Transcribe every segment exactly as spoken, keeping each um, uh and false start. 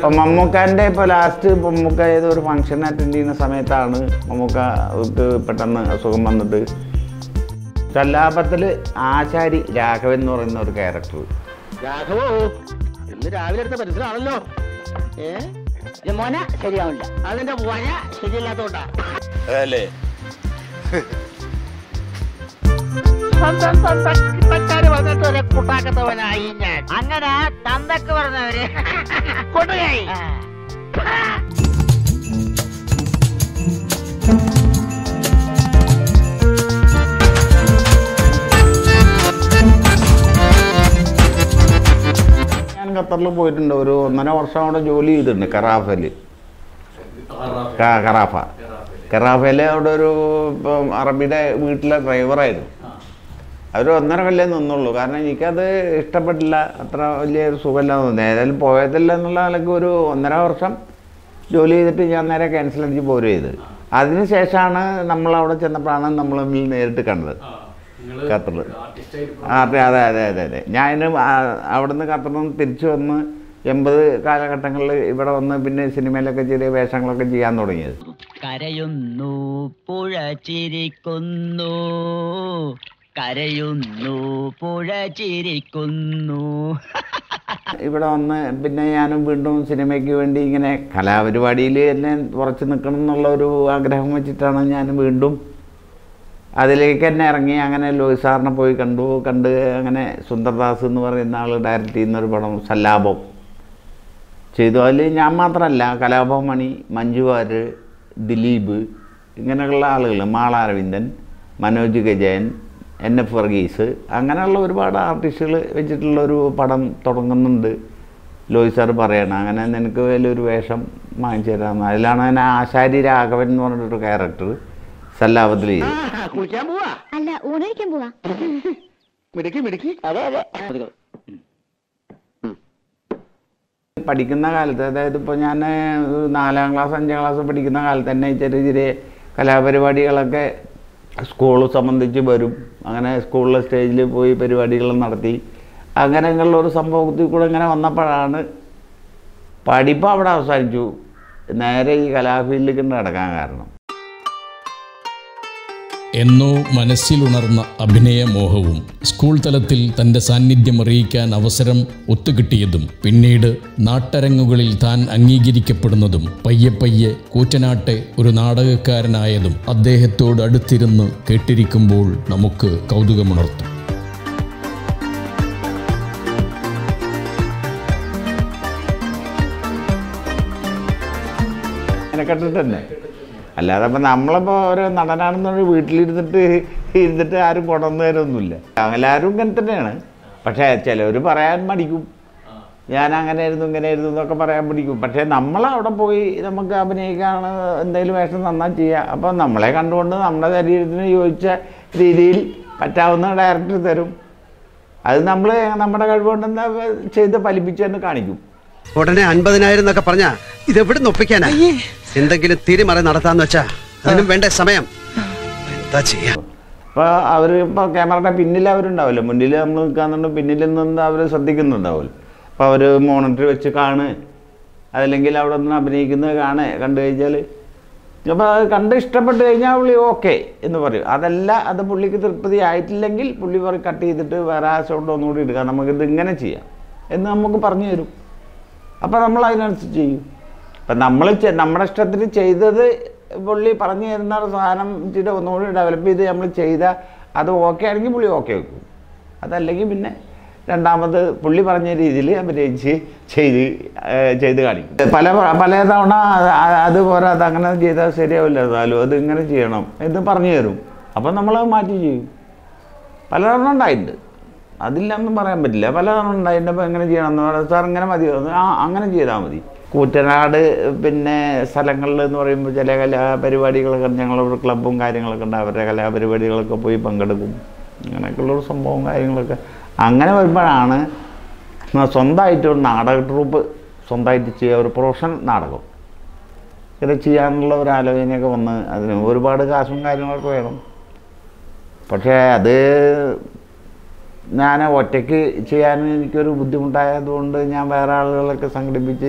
അപ്പം മമ്മൂക്കാൻ്റെ ഇപ്പോൾ ലാസ്റ്റ് മമ്മൂക്ക ഏതൊരു ഫംഗ്ഷൻ അറ്റൻഡ് ചെയ്യുന്ന സമയത്താണ് മമ്മൂക്കക്ക് പെട്ടെന്ന് അസുഖം വന്നിട്ട് സല്ലാപത്തിൽ ആശാരി രാഘവൻ എന്ന് പറയുന്ന ഒരു ക്യാരക്ടർ. രാഘവോ ഇന്ന് രാവിലെ എടുത്ത മനസ്സിലാണല്ലോ. ഏ മോന ശരിയാവില്ല, അതിന്റെ വഴ ശരിയല്ലാത്തോണ്ടാ അല്ലേ. വന്നിട്ട് കുട്ടാക്കത്തവനായി ഞാൻ. അങ്ങനെ തന്തക്ക് പറഞ്ഞവര് കൊണ്ടുപോയി. ഞാൻ ഖത്തറിൽ പോയിട്ടുണ്ട്. ഒരു ഒന്നര വർഷം അവിടെ ജോലി ചെയ്തിട്ടുണ്ട്. കറാഫയിൽ കറാഫ കറാഫയിൽ അവിടെ ഒരു ഇപ്പം അറബിയുടെ വീട്ടിലെ ഡ്രൈവറായിരുന്നു. അവർ ഒന്നര കൊല്ലം നിന്നുള്ളൂ. കാരണം എനിക്കത് ഇഷ്ടപ്പെട്ടില്ല, അത്ര വലിയൊരു സുഖമില്ല തോന്നി. ഏതായാലും പോയതില്ല എന്നുള്ള നിലയ്ക്ക് ഒരു ഒന്നര വർഷം ജോലി ചെയ്തിട്ട് ഞാൻ നേരെ ക്യാൻസൽ അടിച്ച് പോരുക ചെയ്ത്. അതിന് ശേഷമാണ് നമ്മളവിടെ ചെന്നപ്പോഴാണ് നമ്മൾ തമ്മിൽ നേരിട്ട് കണ്ടത് ഖത്തറിൽ. അതെ അതെ അതെ അതെ അതെ ഞാൻ അവിടെ നിന്ന് ഖത്തറിൽ നിന്ന് തിരിച്ചു വന്ന് എൺപത് കാലഘട്ടങ്ങളിൽ ഇവിടെ വന്ന് പിന്നെ സിനിമയിലൊക്കെ ചെറിയ വേഷങ്ങളൊക്കെ ചെയ്യാൻ തുടങ്ങിയത്. കരയുന്നു പുഴ ചിരിക്കുന്നു, കരയുന്നു പുഴ ചിരിക്കുന്നു. ഇവിടെ വന്ന് പിന്നെ ഞാനും വീണ്ടും സിനിമയ്ക്ക് വേണ്ടി ഇങ്ങനെ കലാപരിപാടിയിൽ തന്നെ ഉറച്ച് നിൽക്കണം എന്നുള്ള ഒരു ആഗ്രഹം വെച്ചിട്ടാണ് ഞാൻ വീണ്ടും അതിലേക്ക് തന്നെ ഇറങ്ങി. അങ്ങനെ ലോഹി സാറിനെ പോയി കണ്ടു. കണ്ട് അങ്ങനെ സുന്ദർദാസ് എന്ന് പറയുന്ന ആൾ ഡയറക്റ്റ് ചെയ്യുന്നൊരു പടം സല്ലാപം ചെയ്തു. അതിൽ ഞാൻ മാത്രമല്ല, കലാഭവൻ മണി, മഞ്ജു വാര്യർ, ദിലീപ്, ഇങ്ങനെയുള്ള ആളുകൾ, മാള അരവിന്ദൻ, മനോജ് ഗജയൻ, എൻ എഫ് വർഗീസ്, അങ്ങനെയുള്ള ഒരുപാട് ആർട്ടിസ്റ്റുകൾ വെച്ചിട്ടുള്ളൊരു പടം തുടങ്ങുന്നുണ്ട്. ലോഹി സാർ പറയണം അങ്ങനെ നിനക്ക് വലിയൊരു വേഷം വാങ്ങിച്ചു തരാമെന്ന്. അതിലാണ് അതിനെ ആശാരി രാഘവൻ എന്ന് പറഞ്ഞിട്ടൊരു ക്യാരക്ടർ സല്ലാപത്തിൽ ചെയ്തു. അല്ല ഊണഴിക്കാൻ പോവാ. പഠിക്കുന്ന കാലത്ത്, അതായത് ഇപ്പോൾ ഞാൻ നാലാം ക്ലാസ് അഞ്ചാം ക്ലാസ് പഠിക്കുന്ന കാലത്ത് തന്നെ ചെറിയ ചെറിയ കലാപരിപാടികളൊക്കെ സ്കൂൾ സംബന്ധിച്ച് വരും. അങ്ങനെ സ്കൂളിലെ സ്റ്റേജിൽ പോയി പരിപാടികൾ നടത്തി. അങ്ങനെയുള്ള ഒരു സംഭവത്തിൽ കൂടെ ഇങ്ങനെ വന്നപ്പോഴാണ് പഠിപ്പ് അവിടെ അവസാനിച്ചു, നേരെ ഈ കലാഫീൽഡിലേക്ക് നടക്കാൻ കാരണം. എന്നോ മനസ്സിലുണർന്ന അഭിനയമോഹവും സ്കൂൾ തലത്തിൽ തൻ്റെ സാന്നിധ്യം അറിയിക്കാൻ അവസരം ഒത്തുകിട്ടിയതും പിന്നീട് നാട്ടരങ്ങുകളിൽ താൻ അംഗീകരിക്കപ്പെടുന്നതും പയ്യെ പയ്യെ കൂറ്റനാട്ടെ ഒരു നാടകക്കാരനായതും അദ്ദേഹത്തോട് അടുത്തിരുന്ന് കേട്ടിരിക്കുമ്പോൾ നമുക്ക് കൗതുകമുണർത്തും. അങ്ങനെ കണ്ടിട്ട് തന്നെ അല്ലാതെ അപ്പം നമ്മളിപ്പോൾ ഒരു നടനാണെന്നൊരു വീട്ടിലിരുന്നിട്ട് ഇരുന്നിട്ട് ആരും കൊണ്ടുവന്നു തരൊന്നുമില്ല. എല്ലാവരും ഇങ്ങനെ തന്നെയാണ്. പക്ഷേ ചിലവർ പറയാൻ മടിക്കും, ഞാൻ അങ്ങനെ ആയിരുന്നു ഇങ്ങനെ ആയിരുന്നു എന്നൊക്കെ പറയാൻ പഠിക്കും. പക്ഷേ നമ്മളവിടെ പോയി നമുക്ക് അഭിനയിക്കാണ് എന്തെങ്കിലും വേഷം നന്നായി ചെയ്യുക. അപ്പോൾ നമ്മളെ കണ്ടുകൊണ്ട് നമ്മുടെ ശരീരത്തിന് യോജിച്ച രീതിയിൽ പറ്റാവുന്ന ഡയറക്ടർ തരും. അത് നമ്മൾ നമ്മുടെ കഴിവുകൊണ്ട് എന്താ ചെയ്ത് ഫലിപ്പിച്ച് തന്നെ കാണിക്കും. ഉടനെ അൻപതിനായിരം എന്നൊക്കെ പറഞ്ഞാ ഇതെവിടെ ഒപ്പിക്കാനാ? എന്തെങ്കിലും തിരിമറി നടത്താന്ന് വെച്ചാ അതിനും വേണ്ട സമയം എന്താ ചെയ്യാ? അപ്പോൾ അവർ ഇപ്പോൾ ക്യാമറയുടെ പിന്നിൽ അവരുണ്ടാവില്ല, മുന്നിൽ നമ്മൾ നിൽക്കാന്നുണ്ട്, പിന്നിൽ നിന്ന് അവർ ശ്രദ്ധിക്കുന്നുണ്ടാവില്ല. അപ്പോൾ അവർ മോണിറ്റർ വെച്ച് കാണ്, അതല്ലെങ്കിൽ അവിടെ നിന്ന് അഭിനയിക്കുന്നത് കാണേ കണ്ടു കഴിഞ്ഞാൽ അപ്പോൾ അത് കണ്ട് ഇഷ്ടപ്പെട്ട് കഴിഞ്ഞാൽ പുള്ളി ഓക്കെ എന്ന് പറയും. അതല്ല, അത് പുള്ളിക്ക് തൃപ്തി ആയിട്ടില്ലെങ്കിൽ പുള്ളി പറയും കട്ട് ചെയ്തിട്ട് വേറെ ആ സൗണ്ട് ഒന്നുകൂടി എടുക്കാം, നമുക്കിത് ഇങ്ങനെ ചെയ്യാം എന്ന് നമുക്ക് പറഞ്ഞു തരും. അപ്പോൾ നമ്മൾ അതിനനുസരിച്ച് ചെയ്യും. അപ്പം നമ്മൾ നമ്മുടെ ഇഷ്ടത്തിന് ചെയ്തത് പുള്ളി പറഞ്ഞു തരുന്ന സാധനം ഇച്ചിരി ഒന്നുകൂടി ഡെവലപ്പ് ചെയ്ത് നമ്മൾ ചെയ്താൽ അത് ഓക്കെ ആണെങ്കിൽ പുള്ളി ഓക്കെ വെക്കും. അതല്ലെങ്കിൽ പിന്നെ രണ്ടാമത് പുള്ളി പറഞ്ഞ രീതിയിൽ അഭിനയിച്ച് ചെയ്ത് ചെയ്ത് കാണിക്കും. പല പല തവണ അതുപോലെ അതങ്ങനെ ചെയ്താൽ ശരിയാവില്ല, എന്നാലും അത് ഇങ്ങനെ ചെയ്യണം എന്ന് പറഞ്ഞു തരും. അപ്പം നമ്മളത് മാറ്റി ചെയ്യും. പലതവണ ഉണ്ടായിട്ടുണ്ട്, അതില്ലൊന്നും പറയാൻ പറ്റില്ല. പലതവണ ഉണ്ടായിട്ടുണ്ട്. അപ്പോൾ എങ്ങനെ ചെയ്യണം എന്ന് പറയാം, സാർ ഇങ്ങനെ മതി, ആ അങ്ങനെ ചെയ്താൽ മതി. കൂറ്റനാട് പിന്നെ സ്ഥലങ്ങളിൽ എന്ന് പറയുമ്പോൾ ചില കലാപരിപാടികളൊക്കെ ഞങ്ങളൊരു ക്ലബ്ബും കാര്യങ്ങളൊക്കെ ഉണ്ട്, അവരുടെ കലാപരിപാടികളൊക്കെ പോയി പങ്കെടുക്കും. അങ്ങനെയൊക്കെയുള്ളൊരു സംഭവം കാര്യങ്ങളൊക്കെ അങ്ങനെ വരുമ്പോഴാണ് സ്വന്തമായിട്ടൊരു നാടക ട്രൂപ്പ് സ്വന്തമായിട്ട് ചെയ്യുക, ഒരു പ്രൊഫഷണൽ നാടകം ഇത് ചെയ്യാനുള്ള ഒരു ആലോചനയൊക്കെ വന്ന് അതിന് ഒരുപാട് കാശും കാര്യങ്ങളൊക്കെ വേണം. പക്ഷേ അത് ഞാൻ ഒറ്റയ്ക്ക് ചെയ്യാൻ എനിക്കൊരു ബുദ്ധിമുട്ടായതുകൊണ്ട് ഞാൻ വേറെ ആളുകളൊക്കെ സംഘടിപ്പിച്ച്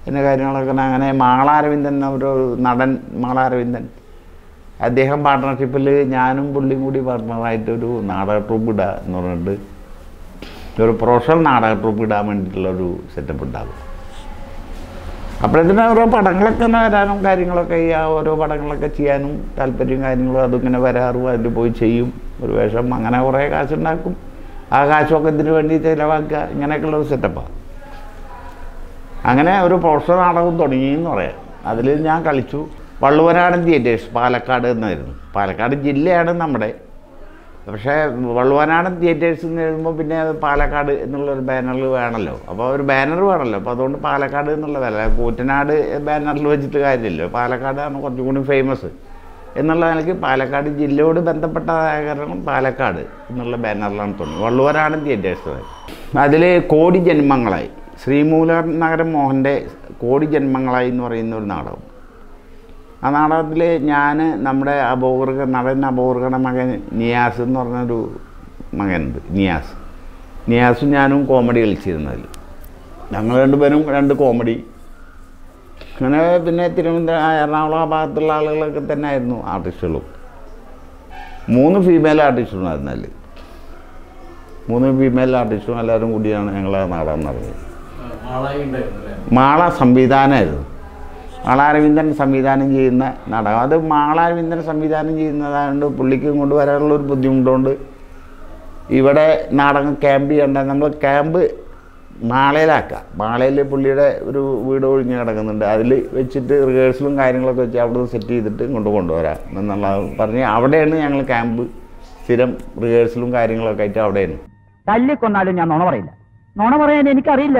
പിന്നെ കാര്യങ്ങളൊക്കെ അങ്ങനെ മാള അരവിന്ദൻ ഒരു നടൻ മാള അരവിന്ദൻ അദ്ദേഹം പാർട്ട്ണർഷിപ്പിൽ ഞാനും പുള്ളിയും കൂടി പാർട്ട്ണറായിട്ടൊരു നാടക ട്രൂപ്പ് ഇടുക എന്ന് പറഞ്ഞിട്ട് ഒരു പ്രൊഫഷണൽ നാടക ട്രൂപ്പ് ഇടാൻ വേണ്ടിയിട്ടുള്ളൊരു സെറ്റപ്പ് ഉണ്ടാകും. അപ്പോഴത്തേനും ഓരോ പടങ്ങളൊക്കെ തന്നെ വരാനും കാര്യങ്ങളൊക്കെ ഈ ഓരോ പടങ്ങളൊക്കെ ചെയ്യാനും താല്പര്യവും കാര്യങ്ങളും അതിങ്ങനെ വരാറും അതിൽ പോയി ചെയ്യും ഒരു വേഷം. അങ്ങനെ കുറേ കാശുണ്ടാക്കും. ആ കാശൊക്കെ ഇതിനു വേണ്ടി ചിലവാക്കുക. ഇങ്ങനെയൊക്കെയുള്ളൊരു സെറ്റപ്പാണ്. അങ്ങനെ ഒരു പ്രൊഫഷണൽ നാടകം തുടങ്ങിയെന്ന് പറയാം. അതിൽ ഞാൻ കളിച്ചു. വള്ളുവനാടൻ തിയേറ്റേഴ്സ് പാലക്കാട് എന്നായിരുന്നു. പാലക്കാട് ജില്ലയാണ് നമ്മുടെ. പക്ഷേ വള്ളുവനാടൻ തിയേറ്റേഴ്സ് എന്ന് എഴുതുമ്പോൾ പിന്നെ അത് പാലക്കാട് എന്നുള്ളൊരു ബാനറിൽ വേണമല്ലോ. അപ്പോൾ ഒരു ബാനർ വേണമല്ലോ. അപ്പോൾ അതുകൊണ്ട് പാലക്കാട് എന്നുള്ള വില കൂറ്റനാട് ബാനറിൽ വെച്ചിട്ട് കാര്യമില്ലല്ലോ. പാലക്കാടാണ് കുറച്ചും കൂടി ഫേമസ് എന്നുള്ള നിലയ്ക്ക് പാലക്കാട് ജില്ലയോട് ബന്ധപ്പെട്ടതായ കാരണം പാലക്കാട് എന്നുള്ള ബാനറിലാണ് തുടങ്ങി വള്ളുവനാടൻ തിയേറ്റേഴ്സ്. അതിൽ കോടി ജന്മങ്ങളായി ശ്രീമൂലം നഗരം മോഹൻ്റെ കോടി ജന്മങ്ങളായി എന്ന് പറയുന്ന ഒരു നാടകം. ആ നാടകത്തിൽ ഞാൻ നമ്മുടെ അപൂർവ നടൻ അപൂർവയുടെ മകൻ നിയാസ് എന്ന് പറഞ്ഞൊരു മകനുണ്ട്. നിയാസ് നിയാസും ഞാനും കോമഡി കളിച്ചിരുന്നതിൽ ഞങ്ങൾ രണ്ടുപേരും രണ്ട് കോമഡി. അങ്ങനെ പിന്നെ തിരുവനന്തപുരം എറണാകുളം ആ ഭാഗത്തുള്ള ആളുകളൊക്കെ തന്നെ ആയിരുന്നു ആർട്ടിസ്റ്റുകളും. മൂന്ന് ഫീമെയിൽ ആർട്ടിസ്റ്റുണ്ടായിരുന്നു അതിൽ. മൂന്ന് ഫീമെയിൽ ആർട്ടിസ്റ്റും എല്ലാവരും കൂടിയാണ് ഞങ്ങൾ ആ നാടകം നടന്നത്. മാള സംവിധാനമായിരുന്നു. മാള അരവിന്ദൻ സംവിധാനം ചെയ്യുന്ന നാടകം. അത് മാള അരവിന്ദൻ സംവിധാനം ചെയ്യുന്നതായതുകൊണ്ട് പുള്ളിക്ക് കൊണ്ടുവരാനുള്ളൊരു ബുദ്ധിമുട്ടുകൊണ്ട് ഇവിടെ നാടകം ക്യാമ്പ് ചെയ്യേണ്ട നമ്മൾ ക്യാമ്പ് മാളയിലാക്കുക. മാളയിൽ പുള്ളിയുടെ ഒരു വീട് ഒഴിഞ്ഞ് കിടക്കുന്നുണ്ട്. അതിൽ വെച്ചിട്ട് റിഹേഴ്സലും കാര്യങ്ങളൊക്കെ വെച്ച് അവിടെ നിന്ന് സെറ്റ് ചെയ്തിട്ട് കൊണ്ട് കൊണ്ടുവരാം എന്നുള്ള പറഞ്ഞ് അവിടെയാണ് ഞങ്ങൾ ക്യാമ്പ് സ്ഥിരം റിഹേഴ്സലും കാര്യങ്ങളൊക്കെ ആയിട്ട് അവിടെയാണ്. തല്ലിക്കൊന്നാലും ഞാൻ നുണ പറയില്ല. നുണ പറയാൻ എനിക്കറിയില്ല.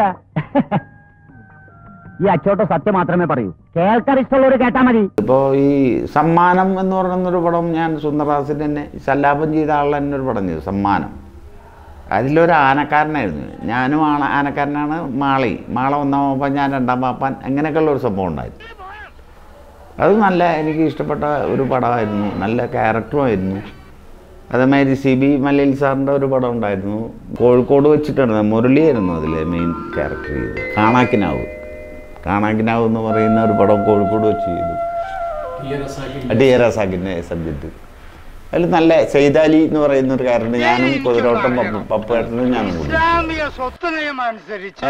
ഈ അച്ചോട്ടോ സത്യം മാത്രമേ പറയൂ. കേൾക്കാൻ ഇഷ്ടമുള്ളവർ കേട്ടാൽ മതി. ഇപ്പോൾ ഈ സമ്മാനം എന്ന് പറയുന്നൊരു പടം ഞാൻ സുന്ദർദാസിൻ്റെ തന്നെ സല്ലാപം ചെയ്ത ആളുടെ തന്നെ ഒരു പടം ചെയ്തു സമ്മാനം. അതിലൊരു ആനക്കാരനായിരുന്നു. ഞാനും ആണ ആനക്കാരനാണ്. മാളി മാള ഒന്നാം പാപ്പാൻ ഞാൻ രണ്ടാം പാപ്പാൻ അങ്ങനെയൊക്കെയുള്ള ഒരു സംഭവം ഉണ്ടായിരുന്നു. അത് നല്ല എനിക്ക് ഇഷ്ടപ്പെട്ട ഒരു പടമായിരുന്നു. നല്ല ക്യാരക്ടറുമായിരുന്നു. അതേമാതിരി സി ബി മലയിൽ സാറിൻ്റെ ഒരു പടം ഉണ്ടായിരുന്നു. കോഴിക്കോട് വെച്ചിട്ടാണ് മുരളിയായിരുന്നു അതിലെ മെയിൻ ക്യാരക്ടർ ചെയ്തത്. കാണാക്കിനാവ് കാണാക്കിനാവ് എന്ന് പറയുന്ന ഒരു പടം കോഴിക്കോട് വെച്ച് ചെയ്തു. ടി എ റസാഖിൻ്റെ സബ്ജക്റ്റ്. അതിൽ നല്ല സൈദാലി എന്ന് പറയുന്ന ഒരു കാരണം ഞാനും കുതിരോട്ടം പപ്പേട്ടനും ഞാനും കൂടി. സ്വത്ത് നിയമം അനുസരിച്ച്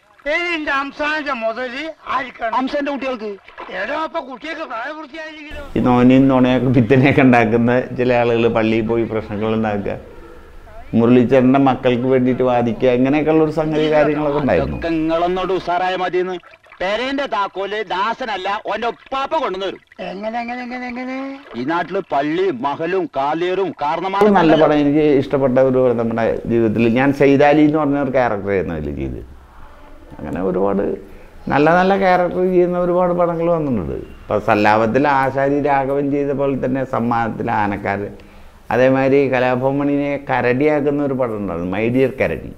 ഈ നോനിയും നോണയൊക്കെ പിത്തനെയൊക്കെ ഉണ്ടാക്കുന്ന ചില ആളുകൾ പള്ളിയിൽ പോയി പ്രശ്നങ്ങൾ ഉണ്ടാക്കുക, മുരളീച്ചേട്ടൻ്റെ മക്കൾക്ക് വേണ്ടിയിട്ട് വാദിക്കുക, ഇങ്ങനെയൊക്കെയുള്ള ഒരു സംഗതി കാര്യങ്ങളൊക്കെ ഉണ്ടായിരുന്നു. നിങ്ങളൊന്നോട് ഉസാറായ മതിയെന്ന് പേരേന്റെ താക്കോല് ദാസനല്ല ഓന്റെ ഒപ്പാപ്പ കൊണ്ടുവരും. എങ്ങനെ എങ്ങനെ എങ്ങനെ എങ്ങനെ ഈ നാട്ടില് പള്ളിയും മഹലും കാലിയറും കാരണമാണ്. നല്ല പടം എനിക്ക് ഇഷ്ടപ്പെട്ട ഒരു നമ്മുടെ ജീവിതത്തിൽ ഞാൻ സൈദാലി എന്ന് പറഞ്ഞ ഒരു ക്യാരക്ടർ ആയിരുന്നു അതിൽ ചെയ്ത്. അങ്ങനെ ഒരുപാട് നല്ല നല്ല ക്യാരക്ടർ ചെയ്യുന്ന ഒരുപാട് പടങ്ങൾ വന്നിട്ടുണ്ട്. ഇപ്പോൾ സല്ലാപത്തിൽ ആശാരി രാഘവൻ ചെയ്ത പോലെ തന്നെ സമ്മാനത്തിൽ ആനക്കാർ. അതേമാതിരി കലാഭവമണിനെ കരടിയാക്കുന്ന ഒരു പടം ഉണ്ടായിരുന്നു, മൈ ഡിയർ കരടി.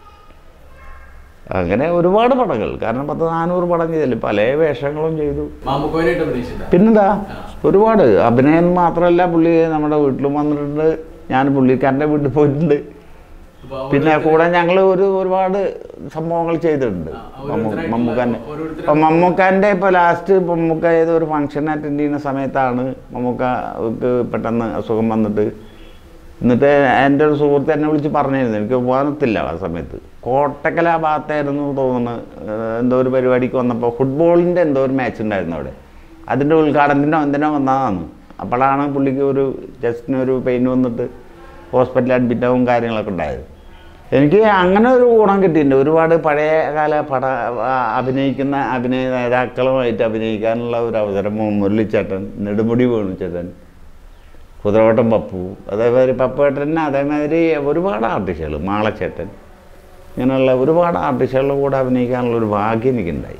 അങ്ങനെ ഒരുപാട് പടങ്ങൾ, കാരണം പത്ത് നാനൂറ് പടം ചെയ്തല്ലേ, പല വേഷങ്ങളും ചെയ്തു. പിന്നെന്താ ഒരുപാട് അഭിനയം മാത്രമല്ല, പുള്ളി നമ്മുടെ വീട്ടിലും വന്നിട്ടുണ്ട്. ഞാൻ പുള്ളിക്കാരൻ്റെ വീട്ടിൽ പോയിട്ടുണ്ട്. പിന്നെ കൂടെ ഞങ്ങൾ ഒരു ഒരുപാട് സംഭവങ്ങൾ ചെയ്തിട്ടുണ്ട്. മമ്മൂക്കാൻ്റെ ഇപ്പം മമ്മൂക്കാൻ്റെ ഇപ്പോൾ ലാസ്റ്റ് മമ്മൂക്ക ഏതോ ഒരു ഫംഗ്ഷൻ അറ്റൻഡ് ചെയ്യുന്ന സമയത്താണ് മമ്മൂക്കക്ക് പെട്ടെന്ന് അസുഖം വന്നിട്ട്. എന്നിട്ട് എൻ്റെ ഒരു സുഹൃത്ത് എന്നെ വിളിച്ച് പറഞ്ഞിരുന്നു, എനിക്ക് പോകാനൊത്തില്ല ആ സമയത്ത്. കോട്ടക്കല ഭാഗത്തായിരുന്നു തോന്നുന്നു, എന്തോ ഒരു പരിപാടിക്ക് വന്നപ്പോൾ ഫുട്ബോളിൻ്റെ എന്തോ ഒരു മാച്ച് ഉണ്ടായിരുന്നു അവിടെ. അതിൻ്റെ ഉദ്ഘാടനത്തിനോ എന്തിനോ വന്നതാണ്. അപ്പോഴാണ് പുള്ളിക്ക് ഒരു ജസ്റ്റിനൊരു പെയിൻ വന്നിട്ട് ഹോസ്പിറ്റലിൽ അഡ്മിറ്റാവും കാര്യങ്ങളൊക്കെ ഉണ്ടായത്. എനിക്ക് അങ്ങനെ ഒരു ഗുണം കിട്ടിയിട്ടുണ്ട്. ഒരുപാട് പഴയ കാല പട അഭിനയിക്കുന്ന അഭിനയ നേതാക്കളുമായിട്ട് അഭിനയിക്കാനുള്ള ഒരു അവസരം. മുരളിച്ചേട്ടൻ, നെടുമുടി വേണുചേട്ടൻ, കുതിരവട്ടം പപ്പു, അതേമാതിരി പപ്പുവേട്ടൻ, അതേമാതിരി ഒരുപാട് ആർട്ടിസ്റ്റുകൾ, മാളച്ചേട്ടൻ, ഇങ്ങനെയുള്ള ഒരുപാട് ആർട്ടിസ്റ്റുകളുടെ കൂടെ അഭിനയിക്കാനുള്ള ഒരു ഭാഗ്യം എനിക്കുണ്ടായി.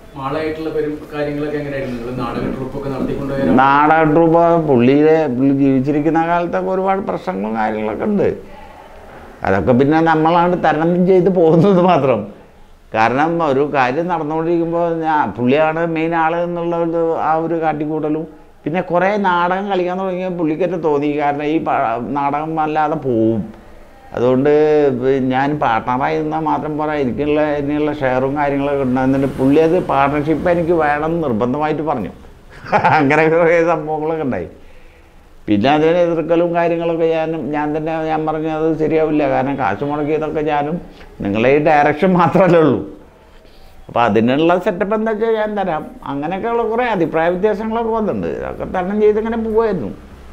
നാടക ട്രൂപ്പ് പുള്ളിയുടെ പുള്ളി ജീവിച്ചിരിക്കുന്ന കാലത്തൊക്കെ ഒരുപാട് പ്രശ്നങ്ങളും കാര്യങ്ങളൊക്കെ ഉണ്ട്. അതൊക്കെ പിന്നെ നമ്മളാണ് തരണം ചെയ്ത് പോകുന്നത് മാത്രം. കാരണം ഒരു കാര്യം നടന്നുകൊണ്ടിരിക്കുമ്പോൾ ഞാൻ പുള്ളിയാണ് മെയിൻ ആൾ എന്നുള്ള ഒരു ആ ഒരു കാട്ടിക്കൂട്ടലും. പിന്നെ കുറേ നാടകം കളിക്കാൻ തുടങ്ങിയാൽ പുള്ളിക്കന്നെ തോന്നി, കാരണം ഈ നാടകം അല്ലാതെ പോവും അതുകൊണ്ട് ഞാൻ പാർട്ട്ണറായി നിന്നാൽ മാത്രം പോരാ, എനിക്കുള്ള ഇതിനുള്ള ഷെയറും കാര്യങ്ങളൊക്കെ ഉണ്ടാകുന്നുണ്ട്. പുള്ളി അത് പാർട്ട്ണർഷിപ്പ് എനിക്ക് വേണം നിർബന്ധമായിട്ട് പറഞ്ഞു. അങ്ങനെ കുറേ സംഭവങ്ങളൊക്കെ ഉണ്ടായി. പിന്നെ അതിന് എതിർക്കലും കാര്യങ്ങളൊക്കെ ഞാനും ഞാൻ തന്നെ ഞാൻ പറഞ്ഞു അത് ശരിയാവില്ല, കാരണം കാശ് മുടക്കിയതൊക്കെ ഞാനും നിങ്ങളെ ഈ ഡയറക്ഷൻ മാത്രമല്ലേ ഉള്ളൂ. അപ്പോൾ അതിനുള്ള സെറ്റപ്പ് എന്താ വെച്ചാൽ ഞാൻ തരാം. അങ്ങനെയൊക്കെയുള്ള കുറേ അഭിപ്രായ വ്യത്യാസങ്ങളൊക്കെ വന്നിട്ടുണ്ട്. അതൊക്കെ തരണം ചെയ്തിങ്ങനെ പോവായിരുന്നു.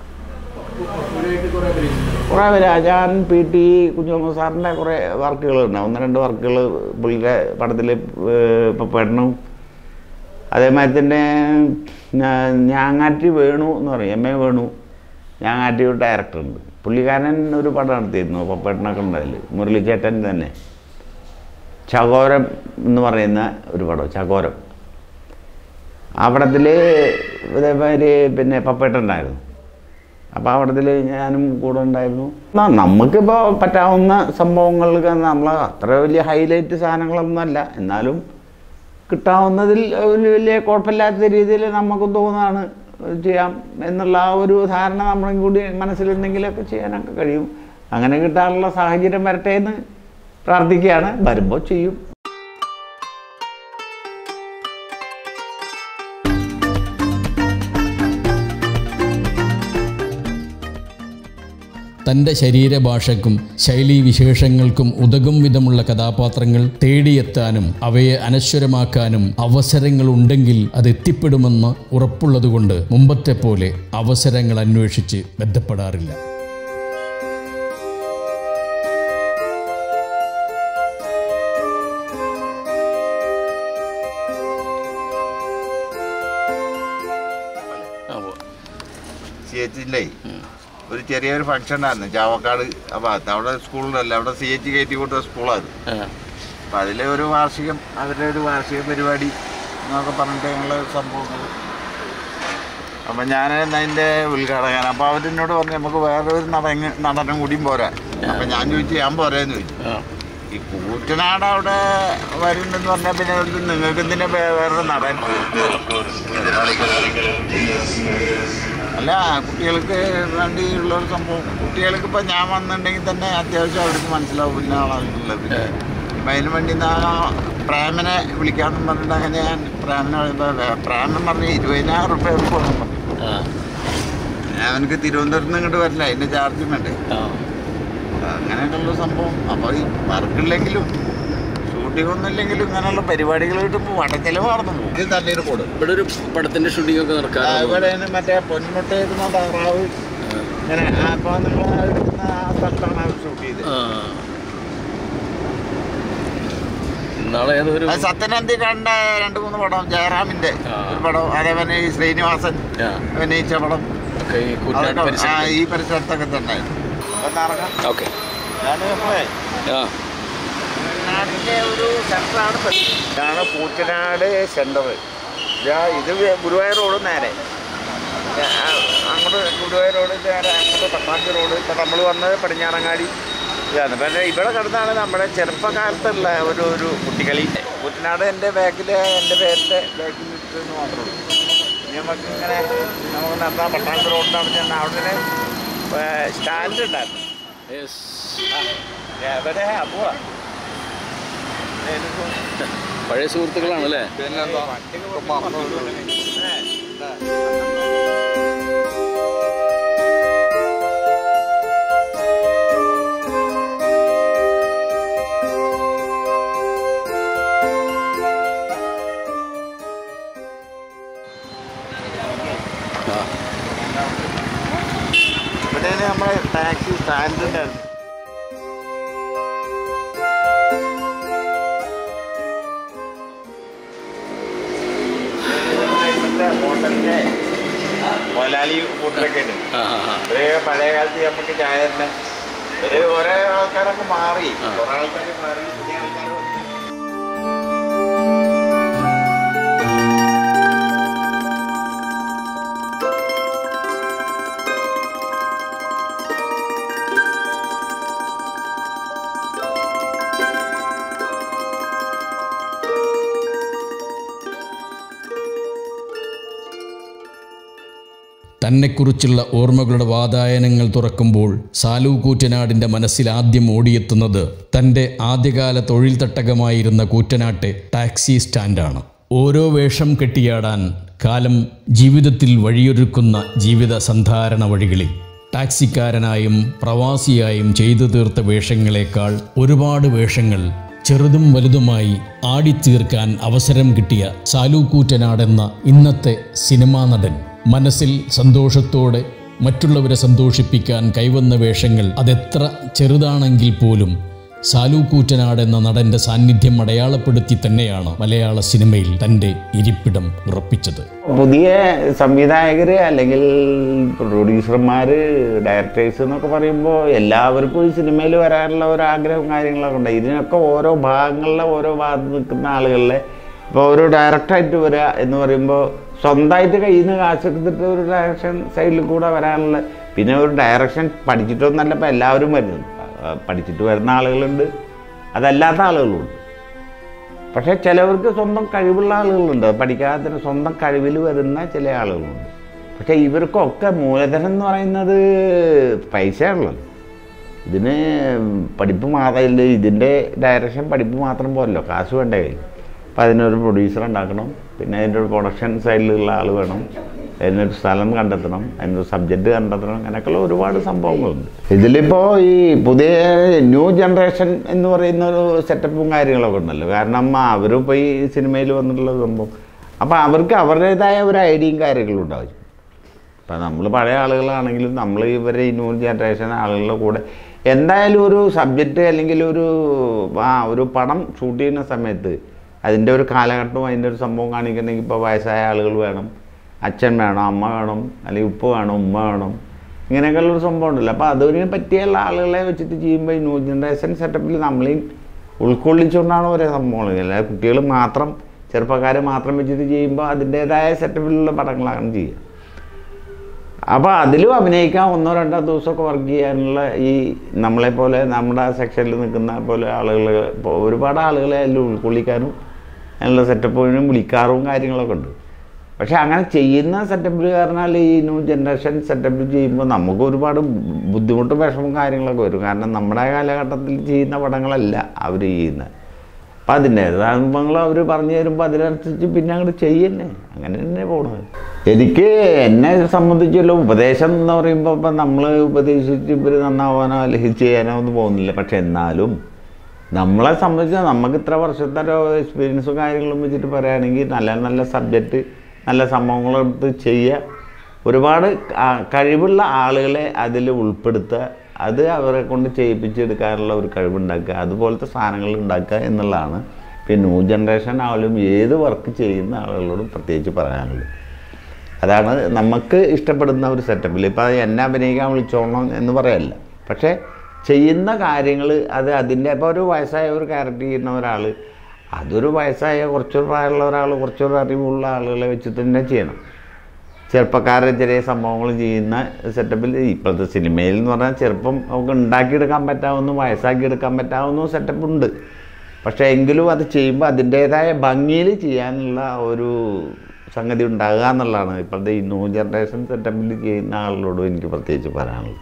കുറേ പേര് ഞാൻ പി ടി കുഞ്ഞുമുഹമ്മദ് സാറിൻ്റെ കുറേ വർക്കുകളുണ്ട്. ഒന്ന് രണ്ട് വർക്കുകൾ പുള്ളിയുടെ പടത്തിൽ പപ്പേട്ടനും അതേമാതിരി തന്നെ ഞാങ്ങാറ്റി വേണു എന്ന് പറയും, എം എ വേണു, ഞാങ്ങാറ്റി ഒരു ഡയറക്ടറുണ്ട്. പുള്ളിക്കാരൻ ഒരു പടം നടത്തിയിരുന്നു പപ്പേട്ടനൊക്കെ ഉണ്ടായില്ല, മുരളിച്ചേട്ടൻ തന്നെ, ചകോരം എന്ന് പറയുന്ന ഒരു പടം, ചകോരം. ആ പടത്തിൽ ഇതേമാതിരി പിന്നെ പപ്പേട്ടൻ ഉണ്ടായിരുന്നു. അപ്പോൾ ആ പടത്തിൽ ഞാനും കൂടെ ഉണ്ടായിരുന്നു. നമുക്കിപ്പോൾ പറ്റാവുന്ന സംഭവങ്ങൾക്ക് നമ്മൾ അത്ര വലിയ ഹൈലൈറ്റ് സാധനങ്ങളൊന്നുമല്ല, എന്നാലും കിട്ടാവുന്നതിൽ വലിയ കുഴപ്പമില്ലാത്ത രീതിയിൽ നമുക്ക് തോന്നുന്നതാണ് ചെയ്യാം എന്നുള്ള ആ ഒരു ധാരണ നമ്മളും കൂടി മനസ്സിലുണ്ടെങ്കിലൊക്കെ ചെയ്യാനൊക്കെ കഴിയും. അങ്ങനെ കിട്ടാനുള്ള സാഹചര്യം വരട്ടെ എന്ന് പ്രാർത്ഥിക്കുകയാണ്. വരുമ്പോൾ ചെയ്യും. തൻ്റെ ശരീരഭാഷയ്ക്കും ശൈലീവിശേഷങ്ങൾക്കും ഉതകും വിധമുള്ള കഥാപാത്രങ്ങൾ തേടിയെത്താനും അവയെ അനശ്വരമാക്കാനും അവസരങ്ങളുണ്ടെങ്കിൽ അത് എത്തിപ്പെടുമെന്ന് ഉറപ്പുള്ളതുകൊണ്ട് മുമ്പത്തെ പോലെ അവസരങ്ങൾ അന്വേഷിച്ച് ബന്ധപ്പെടാറില്ല. ഒരു ചെറിയൊരു ഫംഗ്ഷൻ ആയിരുന്നു ചാവക്കാട് ആ ഭാഗത്ത്. അവിടെ സ്കൂളിലല്ല, അവിടെ സി എച്ച് കയറ്റി കൊടുത്ത സ്കൂളാണ്. അപ്പം അതിലെ ഒരു വാർഷികം, അവരുടെ ഒരു വാർഷിക പരിപാടി എന്നൊക്കെ പറഞ്ഞിട്ട് ഞങ്ങൾ സംഭവങ്ങൾ. അപ്പം ഞാൻ അതിൻ്റെ ഉദ്ഘാടകൻ. അപ്പോൾ അവരെന്നോട് പറഞ്ഞു നമുക്ക് വേറൊരു നടങ്ങ നടനം കൂടിയും പോരാ. അപ്പം ഞാൻ ചോദിച്ചു ഞാൻ പോരാന്ന് ചോദിച്ചു. ഈ കൂറ്റനാട് അവിടെ വരുന്നെന്ന് പറഞ്ഞാൽ പിന്നെ നിങ്ങൾക്ക് എന്തിനാ വേറൊരു നടൻ? അല്ല, കുട്ടികൾക്ക് വേണ്ടിയുള്ളൊരു സംഭവം. കുട്ടികൾക്ക് ഇപ്പം ഞാൻ വന്നിട്ടുണ്ടെങ്കിൽ തന്നെ അത്യാവശ്യം അവർക്ക് മനസ്സിലാവും പിന്നെ ആളാണുള്ളത്. ഇപ്പം അതിന് വേണ്ടി പ്രേമനെ വിളിക്കാമെന്ന് പറഞ്ഞിട്ട് അങ്ങനെ ഞാൻ പ്രേമനെ പ്രേമൻ പറഞ്ഞ് ഇരുപതിനായിരം റുപ്യ അവർക്ക് ഒന്നും പറഞ്ഞു. അവനക്ക് തിരുവനന്തപുരത്ത് നിന്ന് ഇങ്ങോട്ട് വരില്ല, അതിൻ്റെ ചാർജും വേണ്ടേ. അങ്ങനെയൊക്കെയുള്ള സംഭവം. അപ്പോൾ ഈ വർക്കില്ലെങ്കിലും ഷൂട്ടിംഗ് ഒന്നുമില്ലെങ്കിലും ഇങ്ങനെയുള്ള പരിപാടികൾ കിട്ടുമ്പോൾ വടച്ചെലവ് നടന്നു പോകും. ഇത് തണ്ണീർ കൂട് ഇവിടെ ഒരു പടത്തിൻ്റെ ഷൂട്ടിംഗ് ഒക്കെ നടക്കാം. ഇവിടെ മറ്റേ പൊന്മുട്ടയിരുന്ന താറാവ് ഇങ്ങനെ അപ്പോൾ നിങ്ങൾ ആ സ്ഥലത്താണ് അവർ ഷൂട്ട് ചെയ്തത്. സത്യനന്ദി കണ്ട രണ്ട് മൂന്ന് പടം, ജയറാമിന്റെ ഒരു പടം, അതേപോലെ ഈ ശ്രീനിവാസൻ അഭിനയിച്ച പടം ഈ പരിസരത്തൊക്കെ തന്നെ. നാട്ടിലെ ഒരു സെന്ററാണ് ഇതാണ് പൂച്ചനാട് സെന്റർ. ഇത് ഗുരുവായൂർ റോഡ് നേരെ അങ്ങോട്ട്, ഗുരുവായൂർ റോഡ് നേരെ അങ്ങോട്ട് പട്ടാമ്പി റോഡ്. ഇപ്പം നമ്മൾ വന്നത് പടിഞ്ഞാറങ്ങാടി ഇതാണ്. പക്ഷേ ഇവിടെ കിടന്നാണ് നമ്മുടെ ചെറുപ്പകാലത്തുള്ള ഒരു ഒരു കുട്ടികളി. കുട്ടനാട് എൻ്റെ ബാക്കിൽ എൻ്റെ പേരിൻ്റെ ബാക്കിൽ ഇട്ടെന്ന് മാത്രമേ ഉള്ളൂ. ഇനി നമുക്ക് ഇങ്ങനെ നമുക്ക് നടത്താൻ പട്ടാമ്പി റോഡിലാണ് ചെന്നാൽ അവിടെ സ്റ്റാൻഡ് ഉണ്ടായിരുന്നു. എവിടെ പോവാ പഴയ സുഹൃത്തുക്കളാണല്ലേ? ഇവിടെയാണ് നമ്മുടെ ടാക്സി സ്റ്റാൻഡ് ഉണ്ടായിരുന്നു. ഹോട്ടലിന്റെ മൊലാലി ഹോട്ടലൊക്കെ ഉണ്ട്. ഒരു പഴയ കാലത്ത് നമുക്ക് ചായ തന്നെ ഒരു ഓരോ ആൾക്കാരൊക്കെ മാറി, കുറെ ആൾക്കാർ മാറി, പുതിയ ആൾക്കാർ. തന്നെക്കുറിച്ചുള്ള ഓർമ്മകളുടെ വാതായനങ്ങൾ തുറക്കുമ്പോൾ സാലു കൂറ്റനാടിൻ്റെ മനസ്സിൽ ആദ്യം ഓടിയെത്തുന്നത് തൻ്റെ ആദ്യകാല തൊഴിൽ തട്ടകമായിരുന്ന കൂറ്റനാട്ടെ ടാക്സി സ്റ്റാൻഡാണ്. ഓരോ വേഷം കെട്ടിയാടാൻ കാലം ജീവിതത്തിൽ വഴിയൊരുക്കുന്ന ജീവിത സന്ധാരണ വഴികളിൽ ടാക്സിക്കാരനായും പ്രവാസിയായും ചെയ്തു തീർത്ത വേഷങ്ങളെക്കാൾ ഒരുപാട് വേഷങ്ങൾ ചെറുതും വലുതുമായി ആടിത്തീർക്കാൻ അവസരം കിട്ടിയ സാലു കൂറ്റനാടെന്ന ഇന്നത്തെ സിനിമാ നടൻ മനസ്സിൽ സന്തോഷത്തോടെ മറ്റുള്ളവരെ സന്തോഷിപ്പിക്കാൻ കൈവന്ന വേഷങ്ങൾ അതെത്ര ചെറുതാണെങ്കിൽ പോലും സാലു കൂറ്റനാട് എന്ന നടൻ്റെ സാന്നിധ്യം അടയാളപ്പെടുത്തി തന്നെയാണ് മലയാള സിനിമയിൽ തൻ്റെ ഇരിപ്പിടം ഉറപ്പിച്ചത്. പുതിയ സംവിധായകർ അല്ലെങ്കിൽ പ്രൊഡ്യൂസർമാർ, ഡയറക്ടേഴ്സ് എന്നൊക്കെ പറയുമ്പോൾ എല്ലാവർക്കും ഈ സിനിമയിൽ വരാനുള്ള ഒരു ആഗ്രഹവും കാര്യങ്ങളൊക്കെ ഉണ്ട്. ഇതിനൊക്കെ ഓരോ ഭാഗങ്ങളിലെ ഓരോ ഭാഗത്ത് നിൽക്കുന്ന ആളുകളിലെ ഇപ്പോൾ ഒരു ഡയറക്ടറായിട്ട് വരിക എന്ന് പറയുമ്പോൾ സ്വന്തമായിട്ട് കയ്യിൽ നിന്ന് കാശെടുത്തിട്ട് ഒരു ഡയറക്ഷൻ സൈഡിൽ കൂടെ വരാനുള്ള, പിന്നെ ഒരു ഡയറക്ഷൻ പഠിച്ചിട്ടൊന്നല്ല ഇപ്പോൾ എല്ലാവരും വരുന്നത്. പഠിച്ചിട്ട് വരുന്ന ആളുകളുണ്ട്, അതല്ലാത്ത ആളുകളുണ്ട്. പക്ഷേ ചിലവർക്ക് സ്വന്തം കഴിവുള്ള ആളുകളുണ്ട്, പഠിക്കാതെ സ്വന്തം കഴിവിൽ വരുന്ന ചില ആളുകളുണ്ട്. പക്ഷേ ഇവർക്കൊക്കെ മൂലധനം എന്ന് പറയുന്നത് പൈസയാണല്ലോ. ഇതിന് പഠിപ്പ് മാത്രം, ഇതിൻ്റെ ഡയറക്ഷൻ പഠിപ്പ് മാത്രം പോരല്ലോ, കാശ് വേണ്ടേ കയ്യിൽ. അപ്പം അതിനൊരു പ്രൊഡ്യൂസർ ഉണ്ടാക്കണം, പിന്നെ അതിൻ്റെ ഒരു പ്രൊഡക്ഷൻ സൈഡിലുള്ള ആൾ വേണം, അതിനൊരു സ്ഥലം കണ്ടെത്തണം, അതിനൊരു സബ്ജക്റ്റ് കണ്ടെത്തണം, അങ്ങനെയൊക്കെയുള്ള ഒരുപാട് സംഭവങ്ങളുണ്ട്. ഇതിലിപ്പോൾ ഈ പുതിയ ന്യൂ ജനറേഷൻ എന്ന് പറയുന്ന ഒരു സെറ്റപ്പും കാര്യങ്ങളൊക്കെ ഉണ്ടല്ലോ. കാരണം അവരിപ്പോൾ ഈ സിനിമയിൽ വന്നിട്ടുള്ള സംഭവം, അപ്പോൾ അവർക്ക് അവരുടേതായ ഒരു ഐഡിയയും കാര്യങ്ങളും ഉണ്ടാവും. ഇപ്പം നമ്മൾ പഴയ ആളുകളാണെങ്കിലും നമ്മൾ ഇവരെ ഈ ന്യൂ ജനറേഷൻ ആളുകളുടെ കൂടെ എന്തായാലും ഒരു സബ്ജക്റ്റ് അല്ലെങ്കിൽ ഒരു ആ ഒരു പടം ഷൂട്ട് ചെയ്യുന്ന സമയത്ത് അതിൻ്റെ ഒരു കാലഘട്ടവും അതിൻ്റെ ഒരു സംഭവം കാണിക്കണമെങ്കിൽ ഇപ്പോൾ വയസ്സായ ആളുകൾ വേണം, അച്ഛൻ വേണം, അമ്മ വേണം, അല്ലെങ്കിൽ ഉപ്പ വേണം, ഉമ്മ വേണം, ഇങ്ങനെയൊക്കെയുള്ളൊരു സംഭവം ഉണ്ടല്ലോ. അപ്പോൾ അതിനെ പറ്റിയുള്ള ആളുകളെ വെച്ചിട്ട് ചെയ്യുമ്പോൾ ഈ ന്യൂ ജനറേഷൻ സെറ്റപ്പിൽ നമ്മളെയും ഉൾക്കൊള്ളിച്ചുകൊണ്ടാണ് ഓരോ സംഭവങ്ങൾ. അല്ലാതെ കുട്ടികൾ മാത്രം, ചെറുപ്പക്കാരെ മാത്രം വെച്ചിട്ട് ചെയ്യുമ്പോൾ അതിൻ്റേതായ സെറ്റപ്പിലുള്ള പടങ്ങളാണ് ചെയ്യുക. അപ്പോൾ അതിലും അഭിനയിക്കാൻ ഒന്നോ രണ്ടോ ദിവസമൊക്കെ വർക്ക് ചെയ്യാനുള്ള ഈ നമ്മളെപ്പോലെ നമ്മുടെ സെക്ഷനിൽ നിൽക്കുന്ന പോലെ ആളുകൾ, ഒരുപാട് ആളുകളെ അതിൽ ഉൾക്കൊള്ളിക്കാനും അതിനുള്ള സെറ്റപ്പിനും വിളിക്കാറും കാര്യങ്ങളൊക്കെ ഉണ്ട്. പക്ഷേ അങ്ങനെ ചെയ്യുന്ന സെറ്റപ്പിൽ കാരണാൽ ഈ ന്യൂ ജനറേഷൻ സെറ്റപ്പിൽ ചെയ്യുമ്പോൾ നമുക്ക് ഒരുപാട് ബുദ്ധിമുട്ടും വിഷമവും കാര്യങ്ങളൊക്കെ വരും. കാരണം നമ്മുടെ കാലഘട്ടത്തിൽ ചെയ്യുന്ന പടങ്ങളല്ല അവർ ചെയ്യുന്നത്. അപ്പം അതിൻ്റെ സംഭവങ്ങൾ അവർ പറഞ്ഞു തരുമ്പോൾ അതിനനുസരിച്ച് പിന്നെ അങ്ങോട്ട് ചെയ്യുന്നേ, അങ്ങനെ തന്നെ പോകണത്. എനിക്ക് എന്നെ സംബന്ധിച്ചുള്ള ഉപദേശം എന്ന് പറയുമ്പോൾ ഇപ്പം നമ്മൾ ഉപദേശിച്ച് ഇവർ നന്നാവാനോ അല്ലെങ്കിൽ ചെയ്യാനോ ഒന്നും പോകുന്നില്ല. പക്ഷെ എന്നാലും നമ്മളെ സംബന്ധിച്ച് നമുക്ക് ഇത്ര വർഷത്തെ ഒരു എക്സ്പീരിയൻസും കാര്യങ്ങളും വെച്ചിട്ട് പറയുകയാണെങ്കിൽ നല്ല നല്ല സബ്ജക്റ്റ്, നല്ല സംഭവങ്ങളെടുത്ത് ചെയ്യുക, ഒരുപാട് കഴിവുള്ള ആളുകളെ അതിൽ ഉൾപ്പെടുത്തുക, അത് അവരെ കൊണ്ട് ചെയ്യിപ്പിച്ചെടുക്കാനുള്ള ഒരു കഴിവുണ്ടാക്കുക, അതുപോലത്തെ സാധനങ്ങൾ ഉണ്ടാക്കുക എന്നുള്ളതാണ് പിന്നെ ന്യൂ ജനറേഷൻ ആളും ഏത് വർക്ക് ചെയ്യുന്ന ആളുകളോടും പ്രത്യേകിച്ച് പറയാനുള്ളത്. അതാണ് നമുക്ക് ഇഷ്ടപ്പെടുന്ന ഒരു സെറ്റപ്പിൽ. ഇപ്പോൾ എന്നെ അഭിനയിക്കാൻ വിളിച്ചോളണം എന്ന് പറയല്ല, പക്ഷേ ചെയ്യുന്ന കാര്യങ്ങൾ അത് അതിൻ്റെ ഇപ്പോൾ ഒരു വയസ്സായ ഒരു ക്യാരക്ടർ ചെയ്യുന്ന ഒരാൾ, അതൊരു വയസ്സായ കുറച്ചൊരു പ്രായമുള്ള ഒരാൾ, കുറച്ചൊരു അറിവുള്ള ആളുകളെ വെച്ചിട്ട് തന്നെ ചെയ്യണം. ചെറുപ്പക്കാരെ ചെറിയ സംഭവങ്ങൾ ചെയ്യുന്ന സെറ്റപ്പിൽ ഇപ്പോഴത്തെ സിനിമയിൽ എന്ന് പറഞ്ഞാൽ ചെറുപ്പം നമുക്ക് ഉണ്ടാക്കിയെടുക്കാൻ പറ്റാവുന്ന, വയസ്സാക്കിയെടുക്കാൻ പറ്റാവുന്ന സെറ്റപ്പ് ഉണ്ട്. പക്ഷേ എങ്കിലും അത് ചെയ്യുമ്പോൾ അതിൻ്റേതായ ഭംഗിയിൽ ചെയ്യാനുള്ള ഒരു സംഗതി ഉണ്ടാകുക എന്നുള്ളതാണ് ഇപ്പോഴത്തെ ഈ ന്യൂ ജനറേഷൻ സെറ്റപ്പിൽ ചെയ്യുന്ന ആളുകളോടും എനിക്ക് പ്രത്യേകിച്ച് പറയാനുള്ളത്.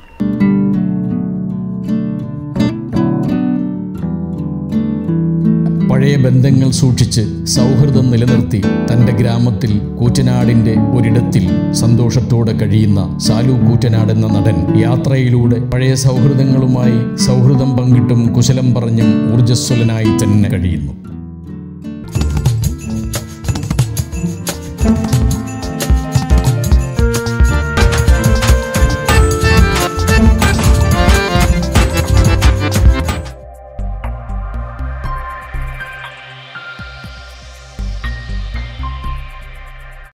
പഴയ ബന്ധങ്ങൾ സൂക്ഷിച്ച് സൗഹൃദം നിലനിർത്തി തൻ്റെ ഗ്രാമത്തിൽ കൂറ്റനാടിൻ്റെ ഒരിടത്തിൽ സന്തോഷത്തോടെ കഴിയുന്ന സാലു കൂറ്റനാട് എന്ന നടൻ യാത്രയിലൂടെ പഴയ സൗഹൃദങ്ങളുമായി സൗഹൃദം പങ്കിട്ടും കുശലം പറഞ്ഞും ഊർജ്ജസ്വലനായി തന്നെ കഴിയുന്നു.